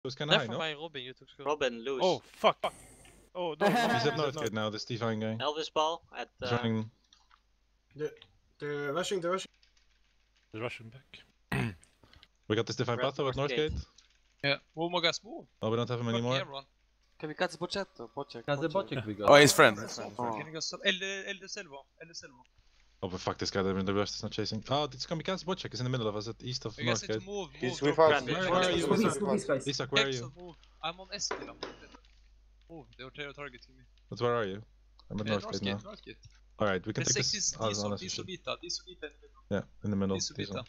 was kinda high, Never no? mind, Robin, you took school. Robin, loose. Oh, fuck. Oh, no. He's at Northgate now, this Divine guy. Elvis ball at He's running. They're rushing. The Russian back. We got this Divine Red Patho at Northgate. Northgate. Yeah, move more guys, move. Oh, we don't have him Fuck anymore. everyone. Can we cut the Bocetto? Bocek. Bocek we got. Oh, he's friend. Oh. Can you go Elde Selvo. Oh, but fuck this guy, the rest is not chasing. Oh, it's Kamikaze Bocek is in the middle of us at east of You guys need to Northgate. move. He's Move. with don't us. push. Where are you? Move. Isak, where are you? Hexon, move. I'm on Eskila. Move, they are targeting me. But where are you? I'm at Northgate now. Northgate. Alright, we can take Six this is honest Disovita in the middle. Yeah, in the middle. Disovita.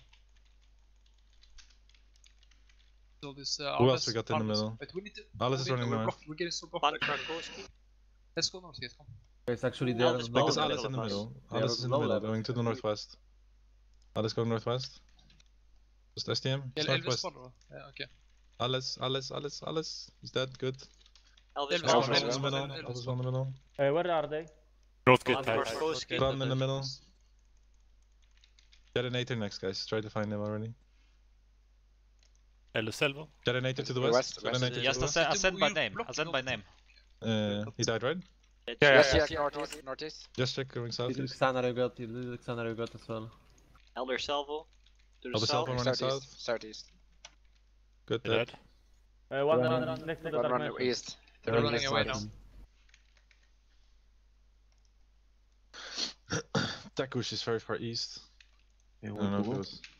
So this Who else we got in the middle? But we need to Alice is move in, running we're north. We're getting so blocked. Van Krakowski. Let's go Northgate, come. It's actually there. there. Because Middle Alice in the of us. middle. They Alice are is in the low middle, level. going to the northwest. Alice going northwest. Just STM. Yeah, It's Elvis northwest. follow. Yeah, okay. Alice. He's dead, good. Elvis Elvis ball. ball. Elvis in the middle. Elvis in the middle. Where are they? Northgate Van back. Krakowski. Run in the middle. Generator next, guys. Try to find him already. Eller Selvo. Generator to the West, west. west. Generator to Just the west. ascend by name. Ascend by name. He died, right? Yes, northeast. Just check going south. Little Xana we got as well. Elder Salvo. To the Elder south. Salvo. Running south. Southeast. Good, Dead. dead. One next to the One dark run east. They're running away now. Takush is very far east. I don't know if it was.